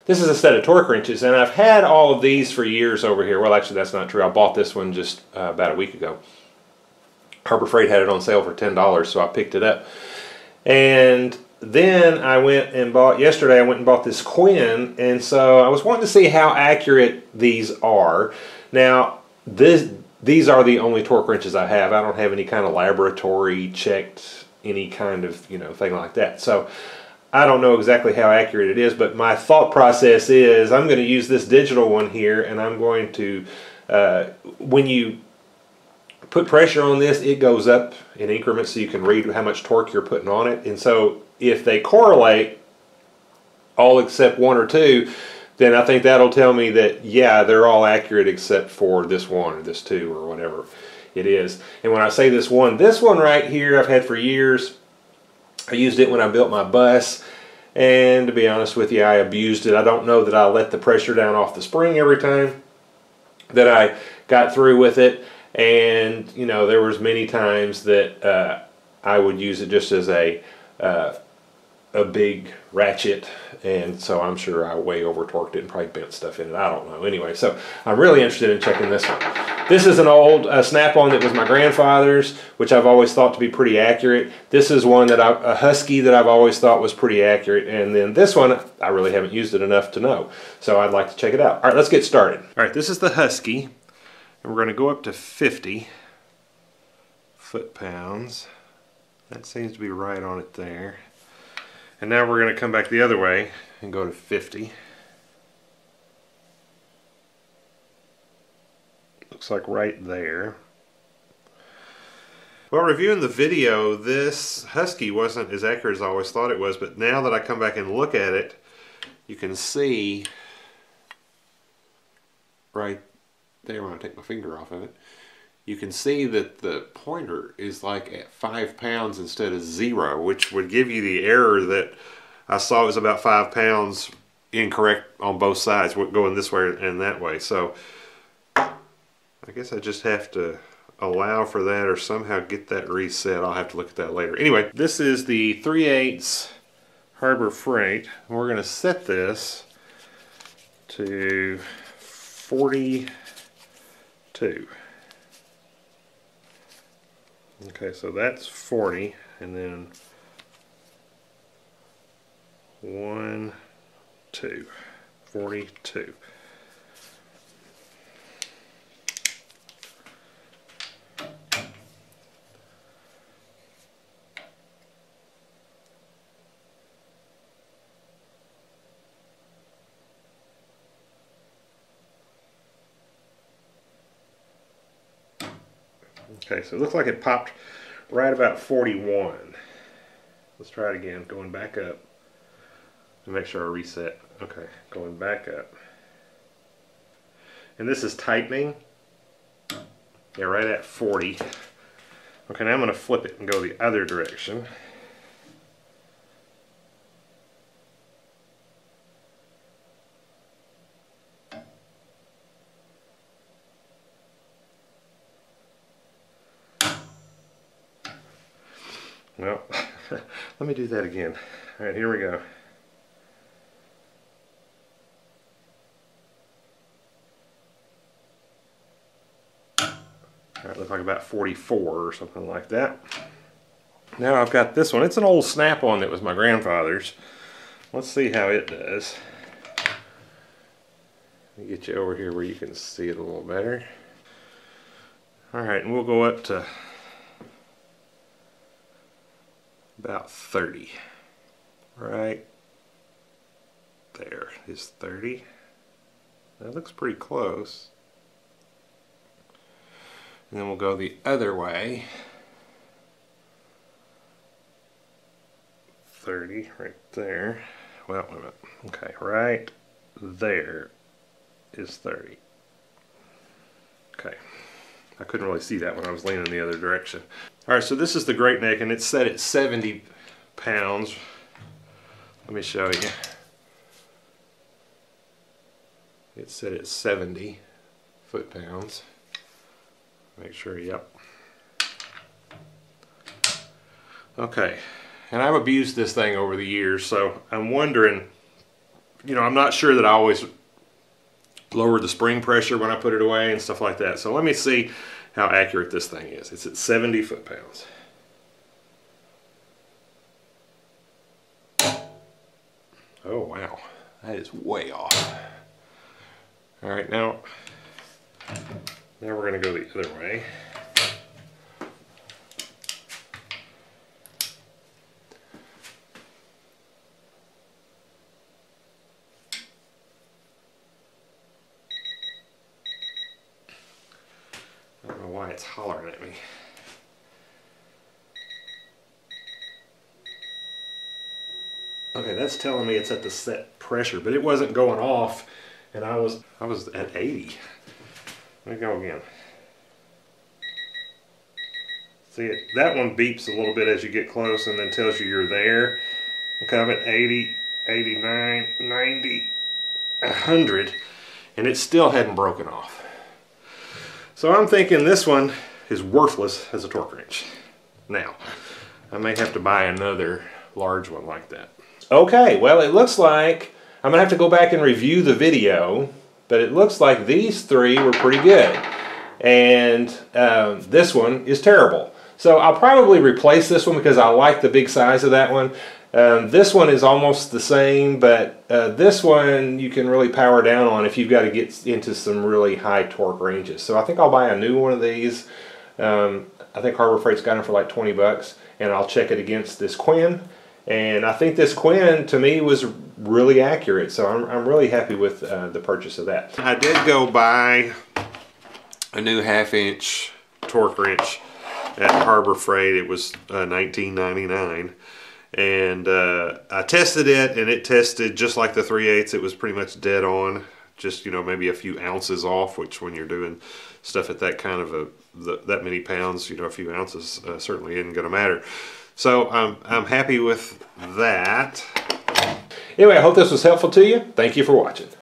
This is a set of torque wrenches, and I've had all of these for years over here. Well, actually, that's not true. I bought this one just about a week ago. Harbor Frieght had it on sale for $10, so I picked it up. And then I went and bought, yesterday I went and bought this Quinn, and so I was wanting to see how accurate these are. Now, these are the only torque wrenches I have. I don't have any kind of laboratory checked, any kind of, thing like that. So I don't know exactly how accurate it is, but my thought process is I'm going to use this digital one here, and I'm going to, when you put pressure on this, it goes up in increments so you can read how much torque you're putting on it. And so if they correlate, all except one or two, then I think that'll tell me that, yeah, they're all accurate except for this one or this two or whatever it is. And when I say this one right here I've had for years. I used it when I built my bus, and to be honest with you, I abused it. I don't know that I let the pressure down off the spring every time that I got through with it. And there was many times that I would use it just as a big ratchet, and so I'm sure I way over torqued it and probably bent stuff in it. I don't know. Anyway, so I'm really interested in checking this one. This is an old snap-on that was my grandfather's, which I've always thought to be pretty accurate. This is one that a Husky that I've always thought was pretty accurate, and then this one I really haven't used it enough to know, so I'd like to check it out. All right, let's get started. All right, this is the Husky, and we're going to go up to 50 foot-pounds. That seems to be right on it there. And now we're going to come back the other way and go to 50. Looks like right there. Well, reviewing the video, this Husky wasn't as accurate as I always thought it was, but now that I come back and look at it, you can see right there when I take my finger off of it, you can see that the pointer is like at 5 pounds instead of 0, which would give you the error that I saw was about 5 pounds incorrect on both sides, going this way and that way. So I guess I just have to allow for that or somehow get that reset. I'll have to look at that later. Anyway, this is the 3/8 Harbor Frieght. We're going to set this to 42. Okay, so that's 40, and then 1, 2, 42. Okay, so it looks like it popped right about 41. Let's try it again, going back up. Make sure I reset. Okay, going back up. And this is tightening. Yeah, right at 40. Okay, now I'm going to flip it and go the other direction. Well, let me do that again. All right, here we go. All right, looks like about 44 or something like that. Now I've got this one. It's an old snap-on that was my grandfather's. Let's see how it does. Let me get you over here where you can see it a little better. All right, and we'll go up to about 30. Right there is 30. That looks pretty close. And then we'll go the other way. 30 right there. Well, wait a minute. Okay, right there is 30. Okay. I couldn't really see that when I was leaning the other direction. Alright, so this is the Great Neck, and it's set at 70 pounds. Let me show you. It's set at 70 foot-pounds. Make sure, yep. Okay, and I've abused this thing over the years, so I'm wondering you know, I'm not sure that I always lower the spring pressure when I put it away and stuff like that. So let me see how accurate this thing is. It's at 70 foot-pounds. Oh wow, that is way off. All right, now we're gonna go the other way. I don't know why it's hollering at me. Okay, that's telling me it's at the set pressure, but it wasn't going off, and I was at 80. Let me go again. See it? That one beeps a little bit as you get close, and then tells you you're there. Okay, I'm at 80, 89, 90, 100, and it still hadn't broken off. So I'm thinking this one is worthless as a torque wrench. Now, I may have to buy another large one like that. Okay, well it looks like I'm gonna have to go back and review the video, but it looks like these three were pretty good, and this one is terrible. So I'll probably replace this one because I like the big size of that one. This one is almost the same, but this one you can really power down on if you've got to get into some really high torque ranges. So I think I'll buy a new one of these. I think Harbor Freight's got them for like 20 bucks, and I'll check it against this Quinn. And I think this Quinn, to me, was really accurate, so I'm really happy with the purchase of that. I did go buy a new 1/2-inch torque wrench at Harbor Frieght. It was $19.99, and I tested it, and it tested just like the 3/8. It was pretty much dead on, just, you know, maybe a few ounces off, which when you're doing stuff at that kind of that many pounds, you know, a few ounces certainly isn't going to matter. So I'm happy with that. Anyway, I hope this was helpful to you. Thank you for watching.